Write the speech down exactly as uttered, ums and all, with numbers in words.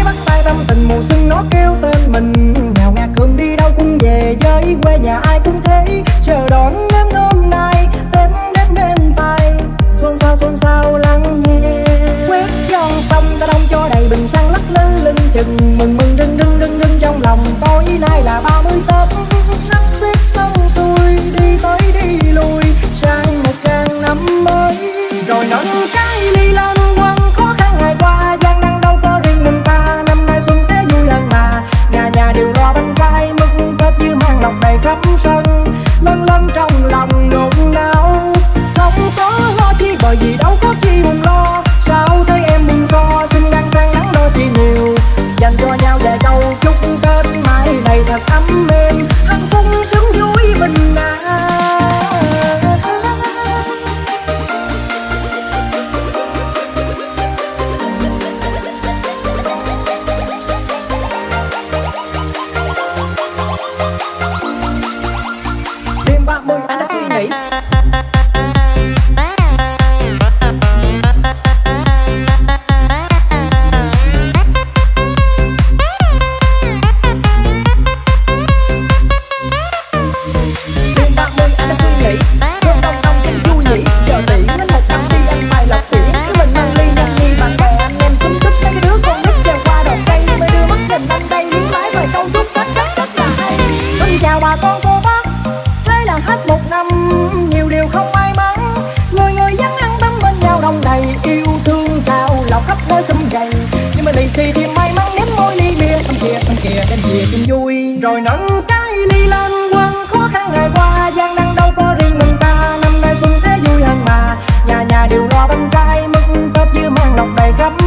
gái bắt tay tâm tình mùa xuân nó kêu tên mình. Ngào ngạt cường đi đâu cũng về với quê nhà ai cũng thế, chờ đón đến hôm nay Tết đến bên tay. Xuân sao xuân sao lắng nghe quét giòn sông ta đông cho đầy bình xăng lắc lư lưng chừng. Mừng mừng rưng rưng rưng rưng trong lòng tôi nay là ba mươi Tết. Sắp xếp xong xuôi đi tới đi lui sang một trang năm mới. Rồi nâng cái ly lên quăng khó khăn ngày qua, gian nan đâu có riêng mình ta. Năm nay xuân sẽ vui hơn mà, nhà nhà đều lo bánh trai mứt Tết như mang lộc đầy khắp sân. Lân lân trong lòng nôn nao không có lo chi, bởi vì đâu có chi buồn lo. Sao thấy em buồn so xin đang sang nắng đôi thì nhiều, dành cho nhau vài câu chúc Tết mãi này thật ấm êm, hạnh phúc sướng vui bình an. Đêm ba mươi anh đã suy nghĩ xì thì may mắn nếm môi ly bia. Thăm kìa thăm kìa đến kìa chung vui. Rồi nâng cái ly lên quăng khó khăn ngày qua, gian nan đâu có riêng mình ta. Năm nay xuân sẽ vui hơn mà, nhà nhà đều lo bánh trai mứt Tết như mang lộc đầy khắp